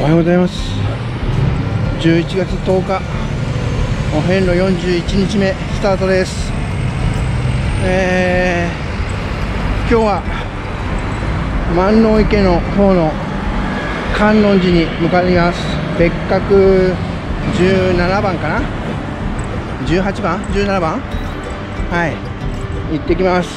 はようございます。11月10日お遍路41日目スタートです。今日は万能池の方の観音寺に向かいます。別格17番かな、18番17番、はい、行ってきます。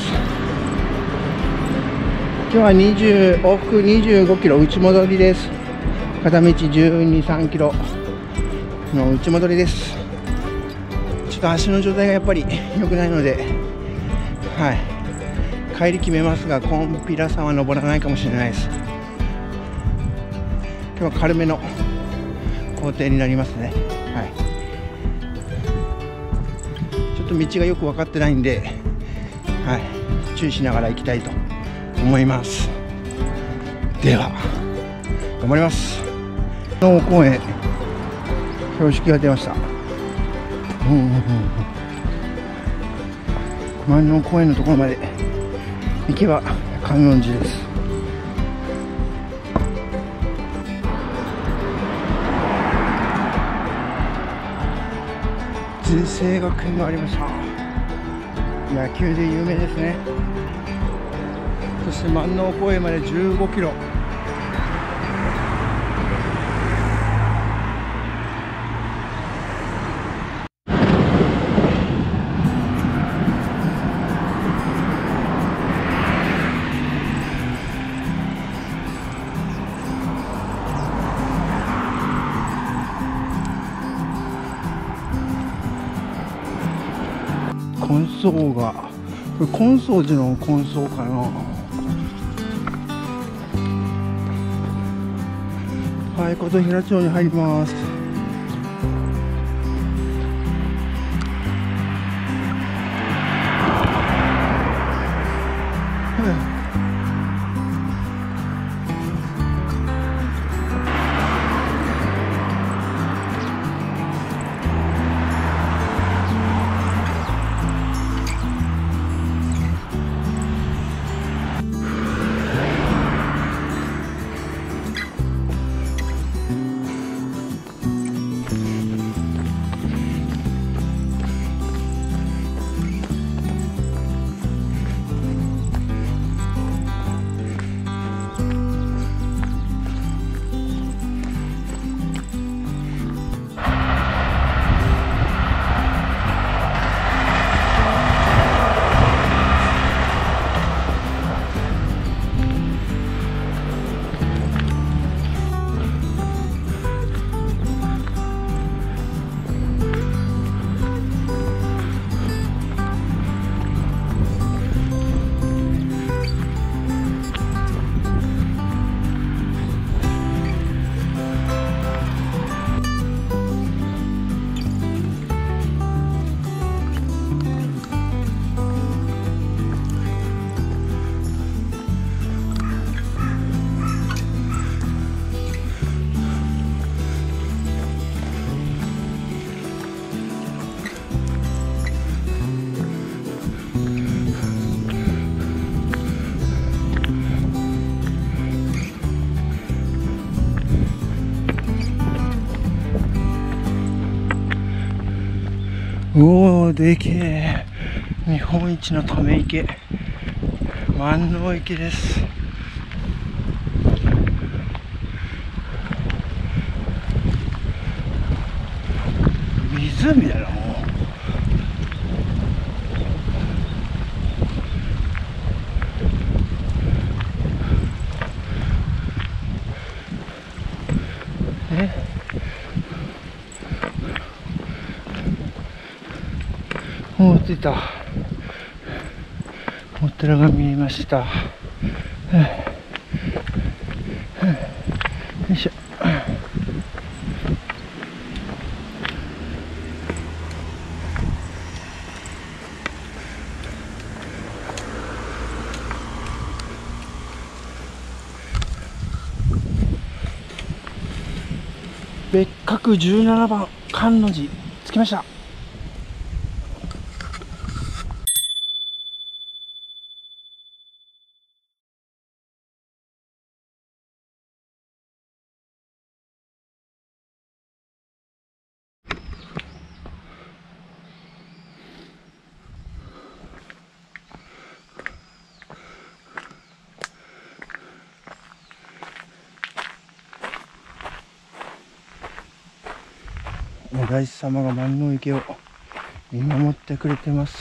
今日は往復25キロ内戻りです。片道12、3キロの内戻りです。ちょっと足の状態がやっぱり良くないので、はい、帰り決めますが、コンピラさんは登らないかもしれないです。今日は軽めの工程になりますね。はい、ちょっと道がよく分かってないんで、はい、注意しながら行きたいと思います。では頑張ります。の公園標識が出ました。万能公園のところまで行けば観音寺です。尽誠学園がありました。野球で有名ですね。そして万能公園まで15キロ。金層が、これ金層寺の金層かな。はい、琴平町に入ります。おお、でけえ。日本一のため池、万能池です。湖だな、もう。もう着いた。お寺が見えました。よいしょ。別格17番観音寺着きました。 お大師様が万能池を見守ってくれてます。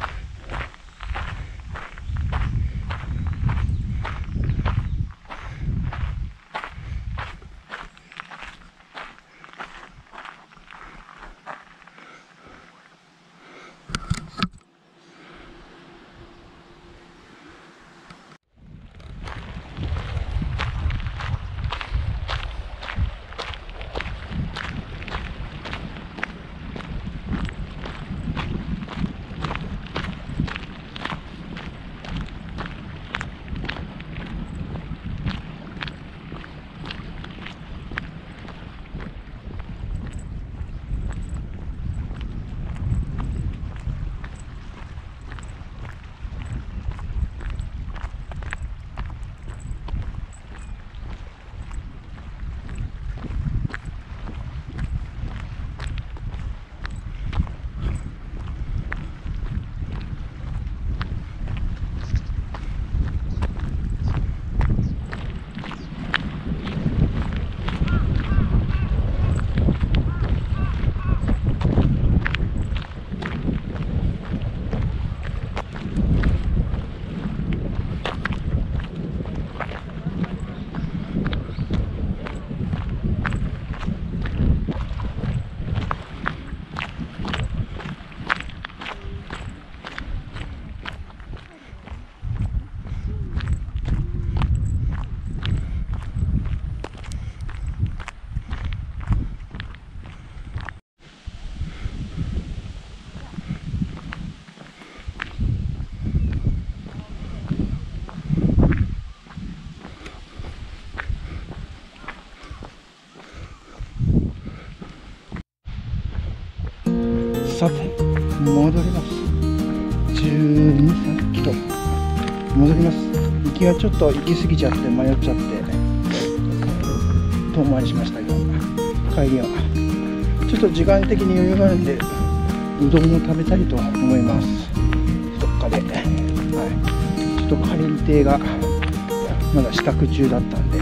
さて戻ります。12、3キロ戻ります。行きがちょっと行き過ぎちゃって迷っちゃって遠回りしましたけど、帰りはちょっと時間的に余裕があるんでうどんを食べたいと思います。どっかで、ちょっとかりん亭がまだ支度中だったんで、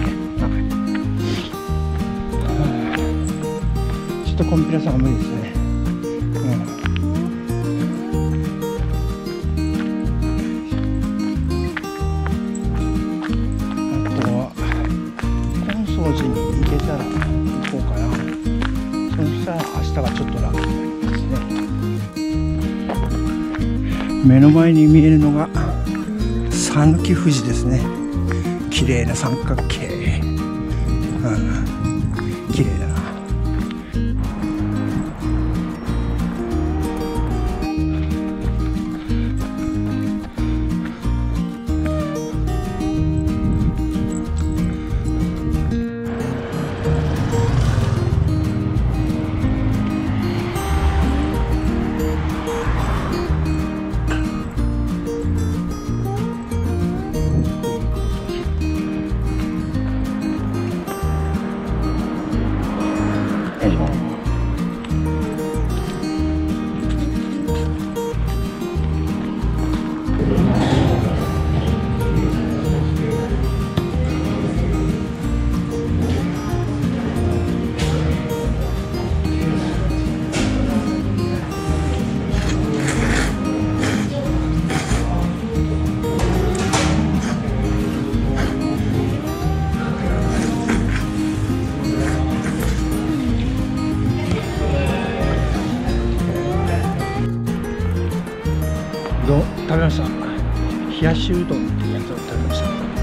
ちょっとコンピラさんは無理ですね。に行けたら行こうかな。そしたら明日がちょっと楽になりますね。目の前に見えるのが讃岐富士ですね。綺麗な三角形、綺麗だな。食べました。冷やしうどんっていうやつを食べました。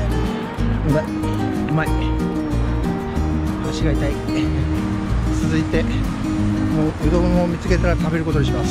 うまい。足が痛い。続いてもううどんを見つけたら食べることにします。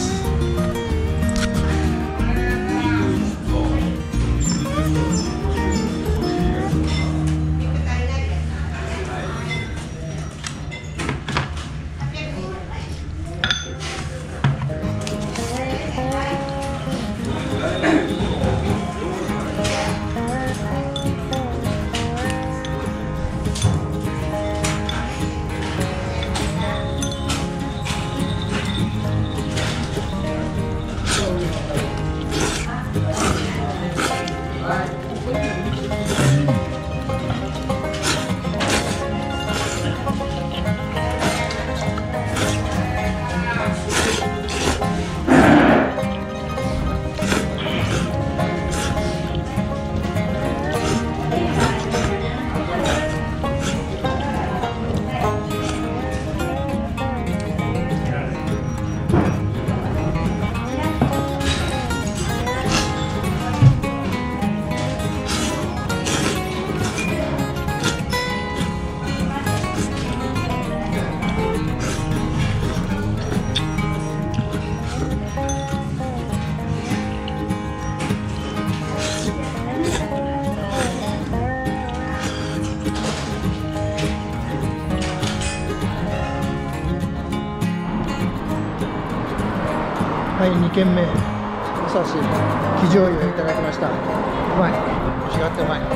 はい、2軒目、武蔵生醤油をいただきました。うまい、違ってうまい。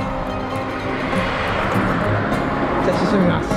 じゃあ進みます。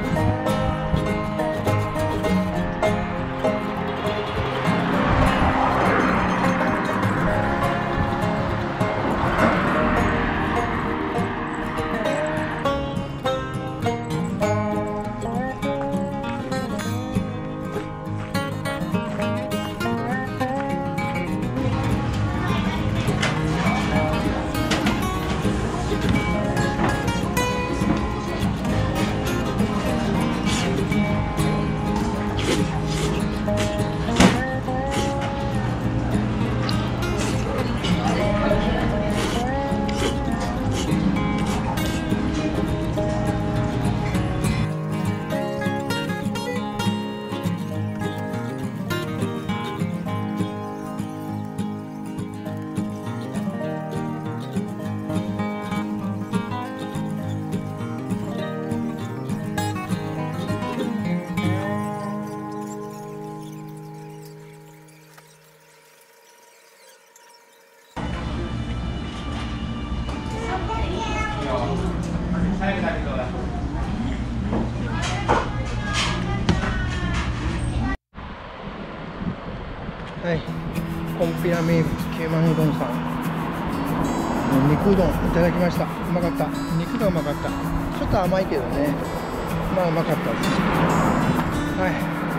はい、コンピラ名物9万うどんさん、肉うどんいただきました。うまかった。肉がうまかった。ちょっと甘いけどね、まあうまかったです。はい、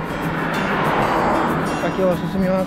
今日は進みます。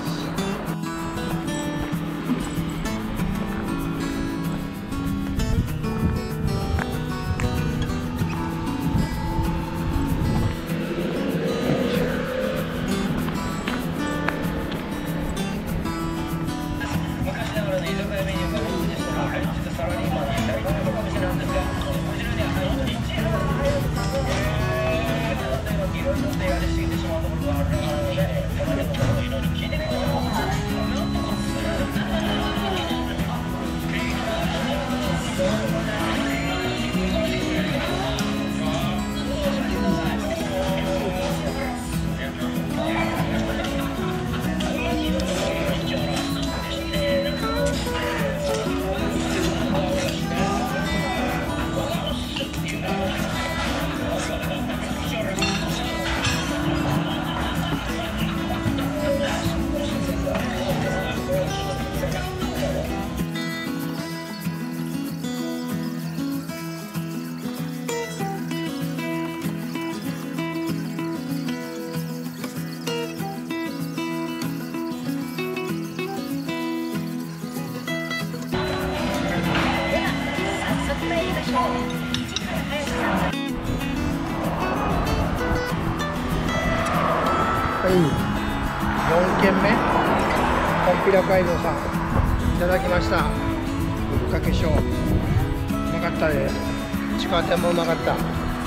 はい、4軒目、コンピラ街道さんいただきました。ぶっかけしょう、うまかったです。ちくわ天もうまかった。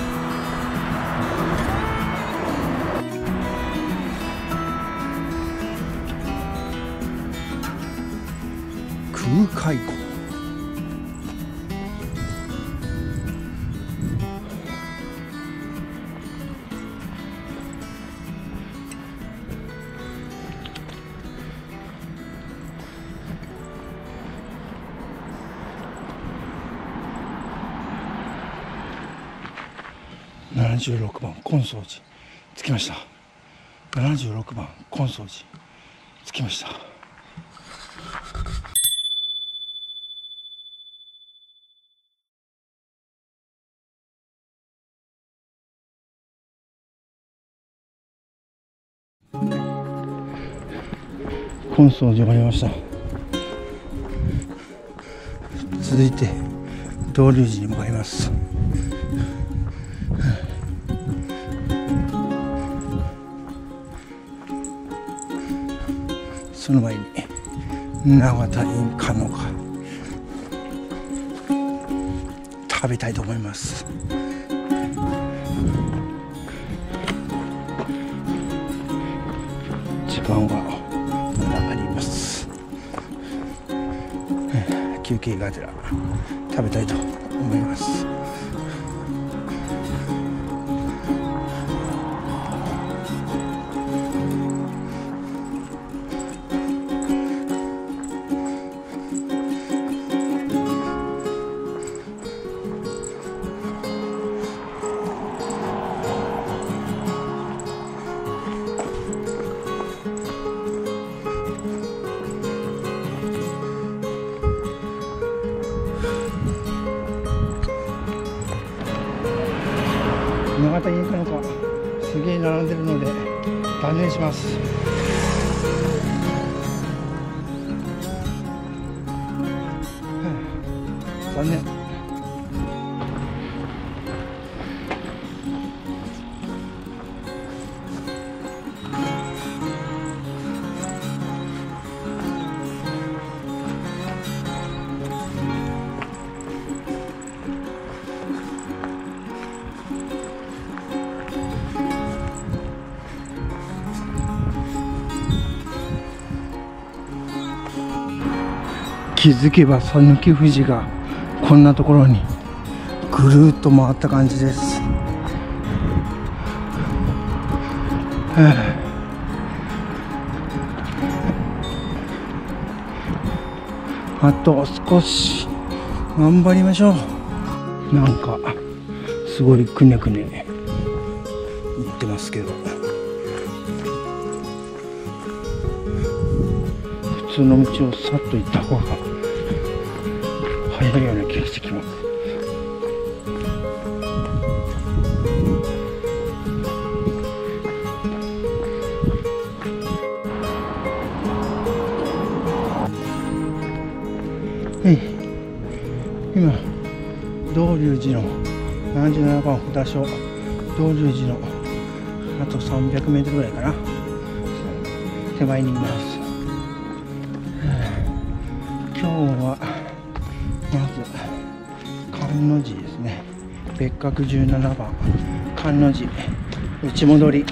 空海湖、76番金宗寺着きました。76番金宗寺着きました。金宗寺終わりました。続いて道隆寺に向かいます。その前に永田インカノが食べたいと思います。時間はまだあります。休憩がてら食べたいと思います。 たいいかのかすげえ並んでるので断念します。残念。気づけば讃岐富士がこんなところにぐるっと回った感じです。あと少し頑張りましょう。なんかすごいくねくね言ってますけど、普通の道をさっと行った方が早いような気がしてきます。今道隆寺の77番札所、道隆寺のあと300メートルぐらいかな、手前にいます。今日はまず観音寺ですね。別格17番観音寺内戻り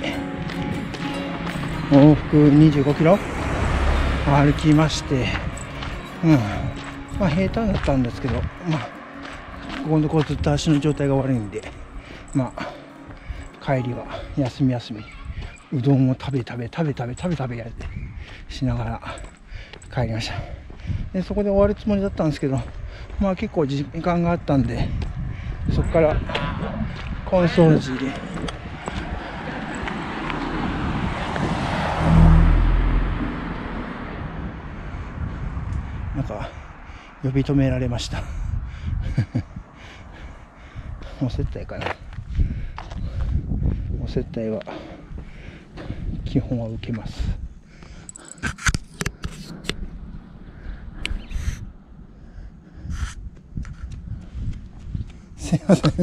往復25キロ歩きまして、まあ平坦だったんですけど、まあここのところずっと足の状態が悪いんで、まあ帰りは休み休みうどんを食べやってしながら帰りました。でそこで終わるつもりだったんですけど、まあ結構時間があったんで、そこから金宗寺なんか呼び止められましたお接待かな。お接待は基本は受けます。すいません。お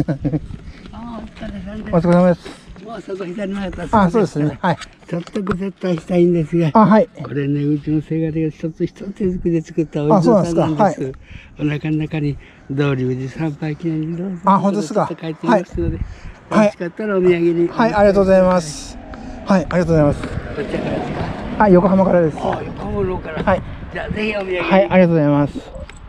疲れ様です。 もうそこ左前から。 そうですね。はい。 ちょっとご接待したいんですが。 はい。 これね、うちのせがれが一つ一つ手作りで作ったお地蔵さんなんです。お腹の中に道隆寺参拝記念にどうぞ。 本当ですか。 書いていますので、はい。欲しかったらお土産に。 はい、ありがとうございます。はい、ありがとうございます。 どちらからですか。 はい、横浜からです。 横浜のから。 はい。 じゃあぜひお土産に。 はい、ありがとうございます。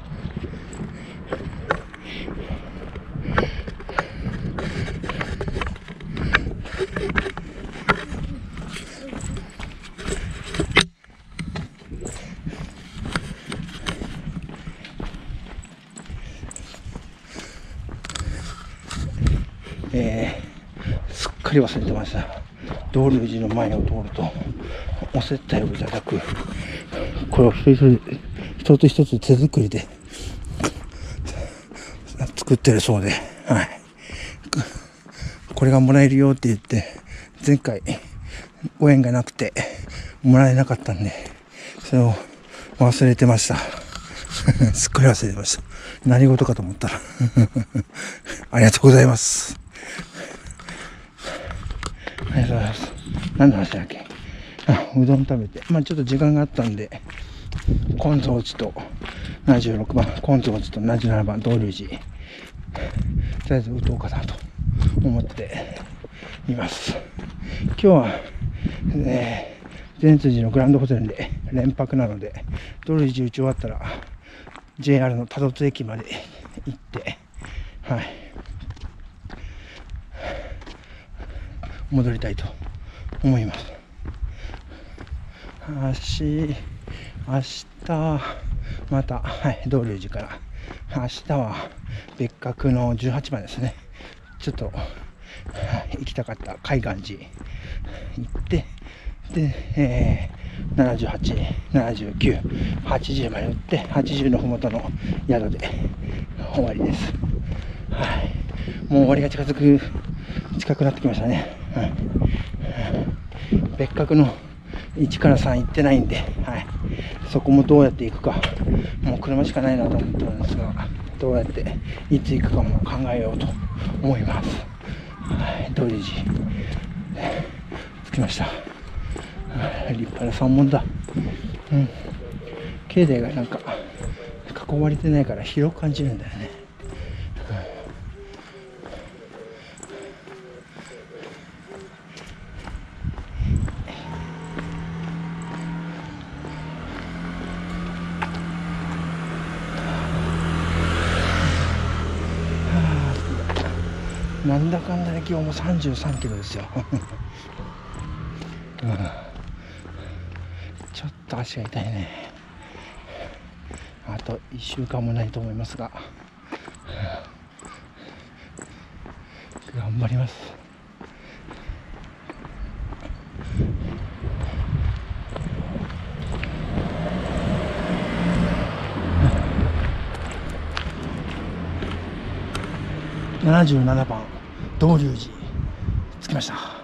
すっかり忘れてました。道隆寺の前を通るとお接待をいただく、これを一つ一つ手作りで作ってるそうで、はい、これがもらえるよって言って前回ご縁がなくてもらえなかったんで、それを忘れてましたすっかり忘れてました。何事かと思ったらありがとうございます。ありがとうございます。何の話だっけ。うどん食べて、まあちょっと時間があったんで、金蔵寺と76番、金蔵寺と77番、道隆寺、とりあえず打とうかなと思っています。今日は、善通寺のグランドホテルで連泊なので、道隆寺打ち終わったら、JR の多度津駅まで行って、はい、戻りたいと思います。明日また、はい、道隆寺から明日は別格の18番ですね。ちょっと行きたかった海岸寺行って、で、78、79、80まで打って、80のふもとの宿で終わりです。はい、もう終わりが近づく近くなってきましたね。はい、別格の1から3行ってないんで、はい、そこもどうやって行くか、もう車しかないなと思ってるんですが、どうやっていつ行くかも考えようと思います。はい、道理寺着きました。はい、立派な山門だ。うん、境内がなんか囲われてないから広く感じるんだよね。なんだかんだで今日も33キロですよ、うん、ちょっと足が痛いね。あと1週間もないと思いますが、頑張ります。77番道隆寺着きました。